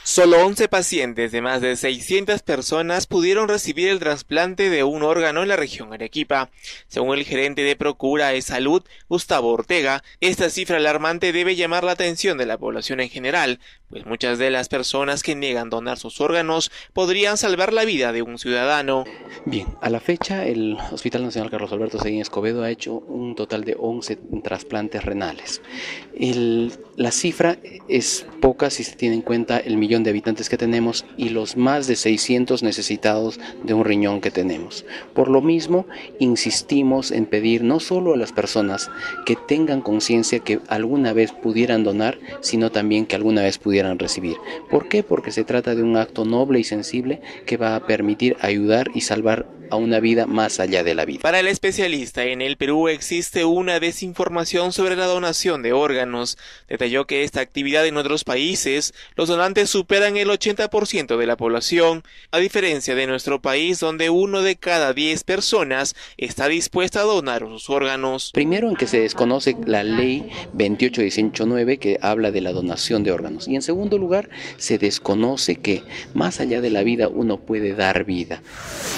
Solo 11 pacientes de más de 600 personas pudieron recibir el trasplante de un órgano en la región Arequipa. Según el gerente de Procura de Salud, Gustavo Ortega, esta cifra alarmante debe llamar la atención de la población en general, pues muchas de las personas que niegan donar sus órganos podrían salvar la vida de un ciudadano. Bien, a la fecha el Hospital Nacional Carlos Alberto Seguín Escobedo ha hecho un total de 11 trasplantes renales. La cifra es poca si se tiene en cuenta el millón de habitantes que tenemos y los más de 600 necesitados de un riñón que tenemos. Por lo mismo, insistimos en pedir no solo a las personas que tengan conciencia que alguna vez pudieran donar, sino también que alguna vez pudieran recibir. ¿Por qué? Porque se trata de un acto noble y sensible que va a permitir ayudar y salvar a una vida más allá de la vida. Para el especialista, en el Perú existe una desinformación sobre la donación de órganos. Detalló que esta actividad en otros países, los donantes superan el 80% de la población, a diferencia de nuestro país donde 1 de cada 10 personas está dispuesta a donar sus órganos. Primero, en que se desconoce la ley 28189 que habla de la donación de órganos, y en segundo lugar se desconoce que más allá de la vida uno puede dar vida.